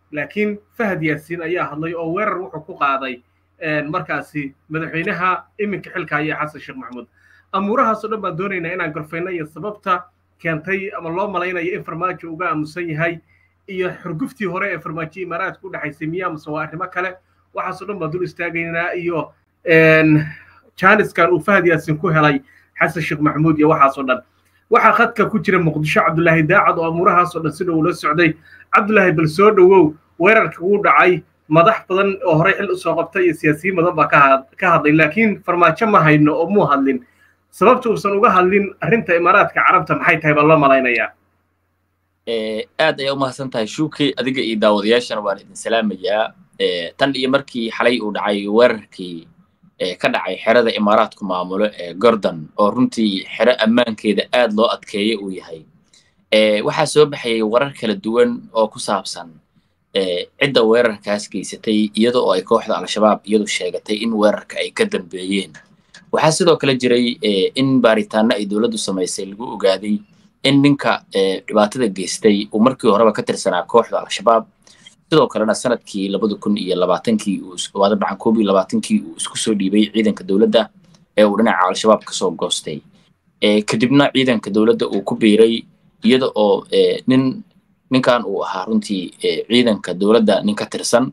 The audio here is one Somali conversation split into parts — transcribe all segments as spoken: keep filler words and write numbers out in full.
laakiin Fahad Yaasiin ayaa hadlay oo weerar wuxuu ku qaaday markaasi madaxweynaha iminka xilka haya Xasan Sheekh Maxamuud amuurahaas oo dhan baan doonaynaa inaan gorfeyno iyo sababta keentay ama loo malaynayo in farmaajo uga aamusan yahay iyo xurguftii hore ee farmaajo imaaraadka u dhaxaysay miyaa mise waa arrimo kale waxaas oo dhan baan dul istaagaynaa iyo jaaniskan uu Fahad Yaasiin ku helay Xasan Sheekh Maxamuud iyo waxaas oo dhan waxaa khadka ku jira Muqdisho Cabdullaahi Daacad oo amuurahaas oo dhan sida uu la socday Cabdullaahi bal soo dhawow weerarka uu dhacay madax badan oo hore xil u soo qabtay iyo siyaasiyiin badan baa ka hadlay laakiin farmaajo ma hayno oo muu hadlin sababta uusan uga hadlin arrinta imaaraadka carabta maxay tahay baa loo malaynayaa aad ayaa u mahadsan tahay shuuki adiga iyo daawadayaashana waan idin salaamayaa tan iyo markii xalay uu dhacay weerarkii ka dhacay xerada imaaraadku maamulo ee Gordon oo runtii xero ammaankeeda aad loo adkeeyay uu yahay waxaa soo baxay warar kala duwan oo ku saabsan cidda weerarkaas geysatay iyadoo oo ay kooxda al-shabaab iyadu sheegatay in weerarka ay ka dambeeyeen waxaa sidoo kale jiray in baaritaano ay dawladdu samaysay lagu ogaaday in ninka dhibaatada geystay uu markii horeba ka tirsanaa kooxda al-shabaab sidoo kalena sanadkii labada kun iyo labaatankii uu waa dabcan koob iyo labaatankii uu isku soo dhiibay ciidanka dawladda ee uu dhinaca al-shabaab ka soo goostay kadibna ciidanka dawladda uu ku biiray iyada oo nin ninkan uu ahaa runtii ciidanka dawladda nin ka tirsan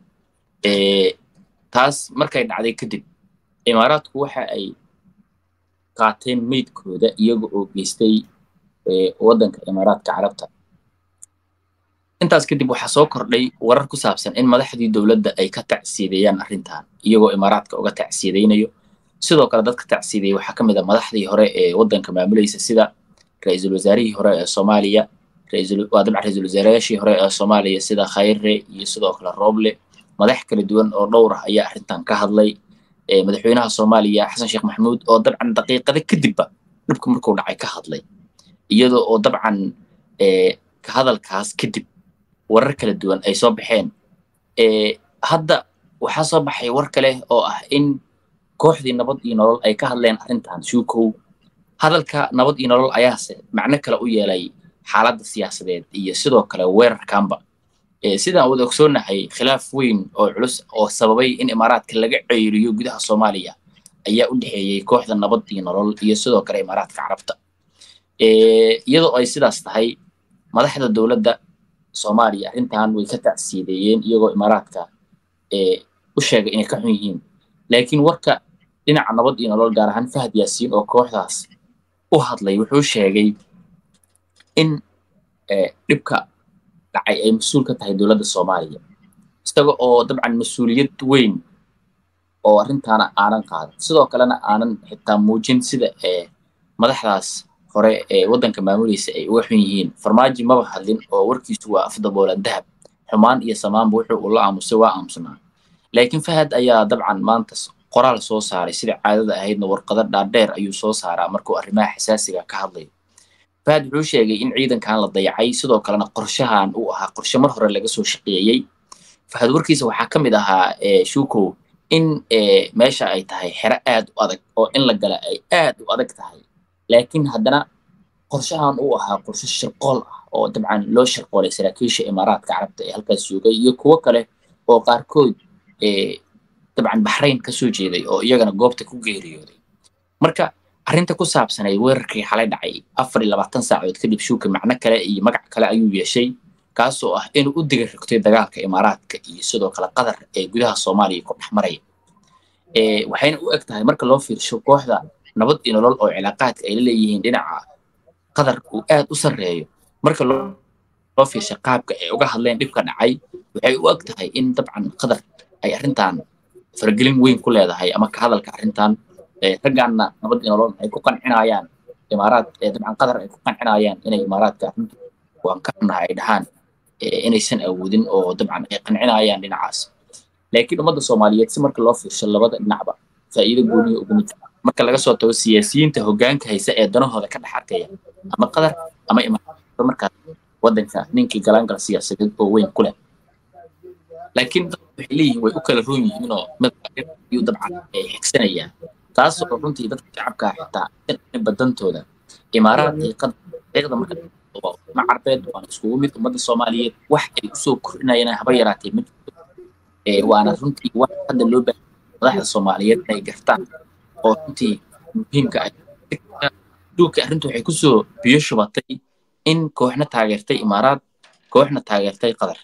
taas markay dhacday kadib imaaraadku waxa ay qaateen meydkooda iyaga oo geystay waddanka imaaraadka carabta intaas kadib waxaa soo kordhay warar ku saabsan in madaxdii dawladda ay ka tacsiideeyaan arrintan iyagoo imaaraadka uga tacsiideynayo sidoo kale dadka tacsiideeyay waxaa ka mid ah madaxdii hore ee waddanka maamulaysa sida ra'iisul wasaarihii hore ee Soomaaliya ra'iisul waa dabcan ra'iisul wasaarayaashii hore ee Soomaaliya sida Khayre iyo sidoo kale Roble madax kala duwan oo dhowr ah ayaa arrintan ka hadlay madaxweynaha Soomaaliya Xasan Sheekh Maxamuud oo dabcan daqiiqada kadibba dhibku markuu dhacay ka hadlay iyadoo oo dabcan ka hadalkaas kadib warar kala duwan ay soo baxeen hadda waxaa soo baxay war kale oo ah in kooxdii nabad iyo nolol ay ka hadleen arrintan shuukow hadalka nabad iyo nolol ayaase macno kale u yeelay xaaladda siyaasadeed iyo sidoo kale weerarkaanba sidaan wada ogsoonahay khilaaf weyn oo culus oo sababay in imaaraadka laga ceeriyo gudaha Soomaaliya ayaa u dhaxeeyay kooxda nabad iyo nolol iyo sidoo kale imaaraadka carabta iyadoo ay sidaas tahay madaxda dawladda Soomaaliya arrintan way ka tacsiideeyeen iyagoo imaaraadka u sheegay inay ka xun yihiin laakiin warka dhinaca nabad iyo nolol gaar ahaan Fahad Yaasiin oo kooxdaas u hadlay wuxuu sheegay in dhibka dhacay ay mas'uul ka tahay dawladda Soomaaliya isaga oo dabcan mas'uuliyad weyn oo arrintaana aanan qaadan sidoo kalena aanan xitaa muujin sida madaxdaas hore ee waddanka maamulaysa ay uga xun yihiin farmaajo maba hadlin oo warkiisu waa afdaboolan dahab xumaan iyo samaanba wuxuu u la aamusay waa aamusnaa laakiin Fahad ayaa dabcan maanta qoraal soo saaray sida caadada ahaydna warqado dhaadheer ayuu soo saaraa markuu arrimaha xasaasiga ka hadlayo Fahad wuxuu sheegay in ciidankan la dayacay sidoo kalena qorshahan uu ahaa qorshe mar hore laga soo shaqeeyay Fahad warkiisa waxaa ka mid ahaa shuukow in meesha ay tahay xero aad u adag oo in la gala ay aad u adag tahay laakiin haddana qorshahan uu ahaa qorshe shirqool ah oo dabcan loo shirqoolay saraakiisha imaaraadka carabta ee halkaas joogay iyo kuwo kale oo qaarkood dabcan Bahrain ka soo jeeday oo iyagana goobta ku geeriyooday marka arrinta ku saabsan ay weerarkii xalay dhacay afar iyo labaatan saacadood kadib shuuka macno kale iyo magac kale ayuu yeeshay kaasoo ah inuu u diga rogtay dagaalka imaaraadka iyo sidoo kale qadar ee gudaha Soomaaliya ku dhex maraya waxayna u eg tahay marka loo fiirsho kooxda nabad iyo nolol oo cilaaqaadka ay leeyihiin dhinaca qadarku aad u sareeyo marka loo fiirsho qaabka ay uga hadleen dhibka dhacay waxay u eg tahay in dabcan qadar ay arrintan fargelin weyn ku leedahay ama ka hadalka arrintan raggaanna nabad iyo nolol ay ku qancinayaan imaaraad dabcan qadar ay ku qancinayaan inay imaaraadka waan ka nahay dhahan inaysan awoodin oo dabcan ay qancinayaan dhinacaas laakiin ummadda Soomaaliyeed si marka loo fiirsho labada dhinacba faa'iido gooniyo ugu mid marka laga soo tago siyaasiyiinta hoggaanka haysa ee danahooda ka dhaxarkaya ama qadar ama imaaraadka marka waddanka ninkii galaangal siyaasadeed oo weyn ku leh laakiin waxay leeyihiin way u kala roon yihiin oo mid iyo dabcan ay xigsanayaan taas oo runtii dadka shacabka xitaa in badantooda imaaraad iyo qadar marka ma carbeed waan iskugu mid ummadda Soomaaliyeed wax ay u soo kordhinayaan haba yaraatee mid ee waana runtii wax hadda loo baahan madaxda Soomaaliyeed ay gartaan oo runtii muhiimka ah duulka arrintu waxay ku soo biyo shubatay in kooxna taageertay Imaaraad kooxna taageertay Qatar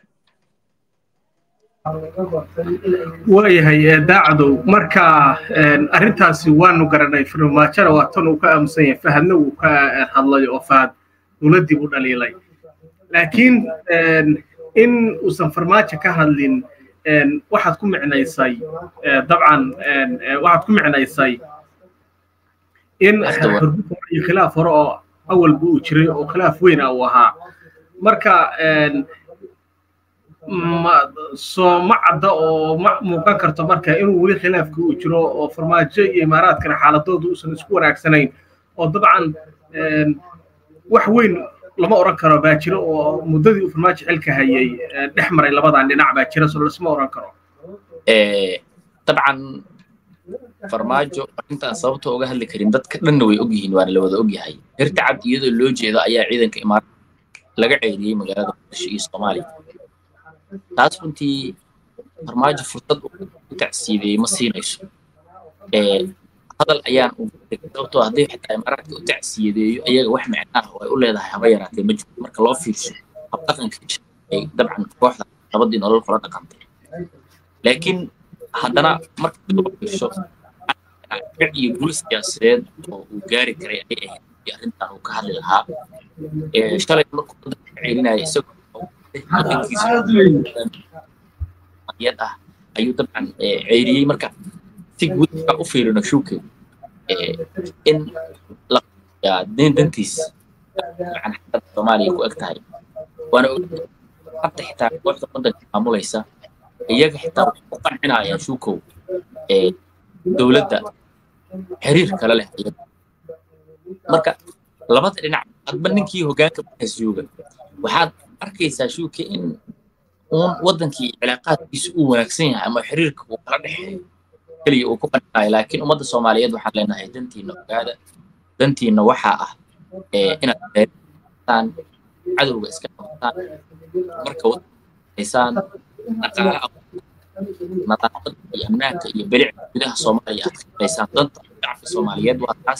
waayahay daacado marka arrintaasi waanu garanay farmaajada waa tan uu ka aamusan yahay fahadna uu ka hadlay oo fahad dowladdii u dhaliilay laakiin in uusan farmaajo ka hadlin waxaad ku micnaysay dabcan waxaad ku micnaysay in khilaaf hore oo awalba uu jiray oo khilaaf weyn ah uu ahaa marka soo ma cadda oo ma muuqan karto marka inuu weli khilaafka uu jiro oo farmaajo iyo imaaraadkana xaaladoodu uusan isku wanaagsanayn oo dabcan wax weyn lama oran karo baa jiro oo muddadii uu farmaajo xilka hayay dhex maray labadan dhinac baa jira soo lasma oran karo dabcan farmaajo intaan sababta uga hadli karin dadka dhanna way og yihiin waana la wada og yahay hirta cad iyadoo loo jeedo ayaa ciidanka imaaraad laga ceeliyay magaalada Muqdisho iyo Soomaaliya taas runtii farmaajo fursad u tacsiideeyay ma siinayso ee hadal ayaan u sababtoo haddii xitaa imaaraadka u tacsiideeyo ayaga wax macna ah oo ay u leedahay haba yaraatee ma jirto marka loo fiirsho habdhaqanka ay dabcan kooxda nabadii nolol kula dhaqantay laakiin haddana marka loo fiirsho iyo guul siyaasadeed oo uu gaari karay ay ahayd arrintan uu ka hadli lahaa ee shalay markuu dadka celinaya isagoo yad ah ayuu dabcan ceyriyay marka si guud u fiirino shuuke in la yaa dantiis macna xadda Soomaaliya ku agtahay waana hadda xitaa kooxda waddanka maamulaysa iyaga xitaa u qancinayaan shuukow ee dowladda xiriir kale leh marka labada dhinac hadba ninkii hoggaanka haysuuga waxaad arkaysaa shuuke in uun waddankii cilaaqaadkiisu uu wanaagsan yahay ama xiriirka uu kala dhexeeyo kaliya uu ku qancinayo laakiin ummadda Soomaaliyeed waxaan leenahay dantiina ogaada dantiina waxaa ah inaad beertaan cadowga iska qabtaan marka wadaysaan dhaqaalaha nadaafad iyo amnaanka iyo bilicda gudaha Soomaaliya aad qabaysaan danta shacabka Soomaaliyeed waa taas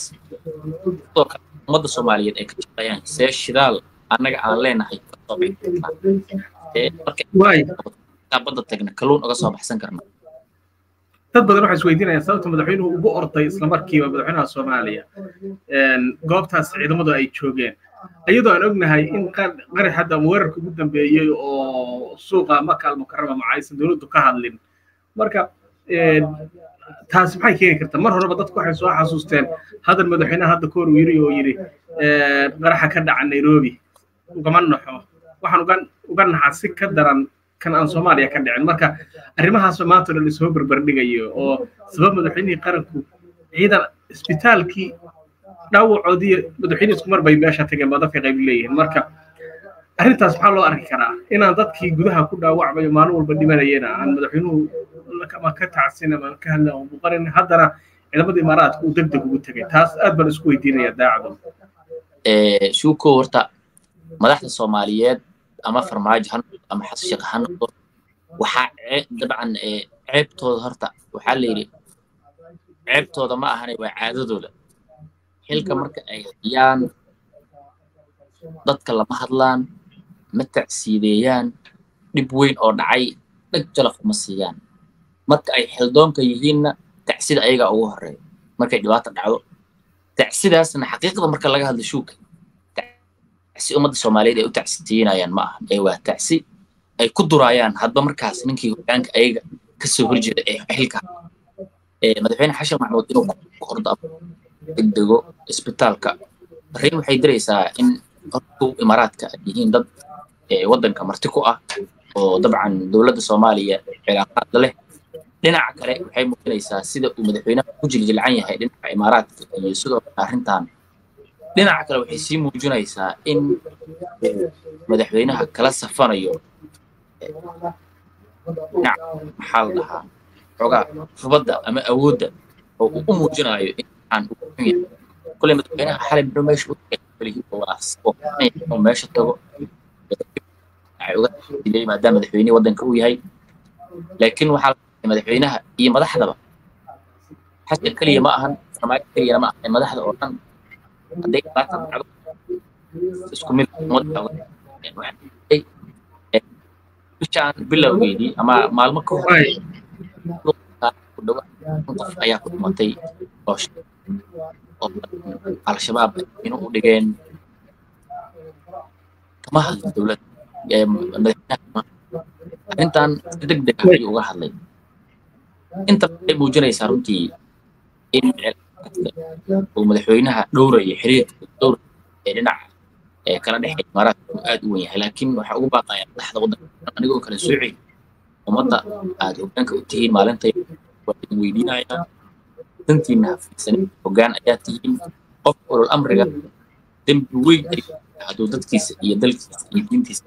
ummadda Soomaaliyeed ay ka shaqeeyaan see shidaal annaga aan leenahay ka soo bixinaa ee marka way badda tagna kalluun uga soo baxsan karna dad badan waxay isweydiinayaan sababta madaxweynuhu ugu orday isla markiiba madaxweynaha Soomaaliya een goobtaas ciidamadu ay joogeen ayadoo aan ognahay in qari hadda weerarka ugu dambeeyay oo suuqa Makal Mukarrama macaysan dawladdu ka hadlin marka een taas maxay keeni kartaa mar horeba dadku waxay soo xasuusteen hadal madaxweynaha hadda koor uu yiri oo yiri ee qaraxa ka dhaca Nairobi ugama naxo waxaan uga uga naxaa si ka daran kan aan Soomaaliya ka dhicin marka arrimahaas maanta la soo barbar dhigayo oo sabab madaxweynihii qaranku ciidan isbitaalkii dhaawacoodii madaxweyne isku mar bay meesha tageen badan ka qayb leeyihiin marka arrintaas maxaa loo arki karaa inaan dadkii gudaha ku dhaawacmayo maalin walba dhimanayeen aan madaxweynuhu ma ka tacsin ama ka hadla oo buqarin haddana ciidamada imaaraadka uu degdeg ugu tagay taas aad baan isku weydiinaya daacado ee shuuko horta madaxda Soomaaliyeed ama farmaajo han ama xashiq han waxa dabcan ee ceebtooda horta waxa la yiri ceebtooda ma ahan waa caadadooda xilka marka ay hayaan dadka lama hadlaan ma tacsiideeyaan dib weyn oo dhacay dhag jalaf ma siiyaan marka ay xildoonka yihiinna tacsida ayaga ugu horeeyo markay dhibaato dhacdo tacsidaasna xaqiiqada marka laga hadlo shuuka tacsi ummadda Soomaaliyeed ay u tacsiinayaan ma aha ee waa tacsi ay ku durayaan hadba markaas ninkii hoggaanka ayaga ka soo horjeeda ee xilka ee madaxweyne Xashan Maxamuud inuu ku ordo degdego isbitaalka arrin waxay diraysaa in hortu imaaraadka yihiin dad ee waddanka marti ku ah oo dabcan dawladda Soomaaliya cilaaqaad leh dhinaca kale waxay muujinaysaa sida uu madaxweynaha ku jiljilcan yahay dhinaca imaaraadka iyo sidoo kale arrintan dhinaca kale waxay sii muujinaysaa in madaxweynaha kala safanayo maxaa la dhahaa xogaa rubadda ama awoodda oo uu u muujinayo in aan u kule madaxweynaha xalay meesha كله واس وماشي تجو عيوغا ما دام مدحويني ودن كوي هاي لكن وحال مدحوينها هي مدحضة حتى كلية ما أهن فما كلية ما أهن مدحضة أولاً هديك باكا بعض اسكو ميل مدحضة يعني واحد بشان بلا ويدي أما معلومة كوي ayaa ku dhimatay oo al-shabaab inuu dhigeen kama hadlin dowladda ee madaxweynaha arrintan si degdeg ah ayuu uga hadlay inta ay muujinaysaa runtii in uu madaxweynaha dhowrayo xiriirka dhowr ee dhinaca ee kala dhexeeya imaaraadka aad u weyn yahay laakiin waxa ugu baaqaya madaxda waddanka anigoo kala soocay ummadda aad hoggaanka u tihiin maalintay ويدينا تنتينا في سنة وجان أياتهم قفل الأمر تم بوي حدودات كيس يدلك يدين تيس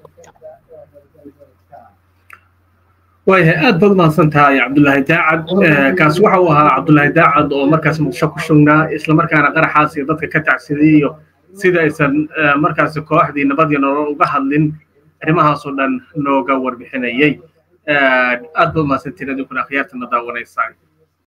ويه أد بدنا سنتها يا عبد الله داعد كاس وحوها عبد الله داعد ومركز مشاكل شغلنا إسلام مركز غير حاسي ضد كتع سيديو سيدا إسلام مركز كواحد نبضي نوجه لين رمها صدّن نوجور بحنايي أد بدنا سنتنا دكنا خيارتنا داونا يساعد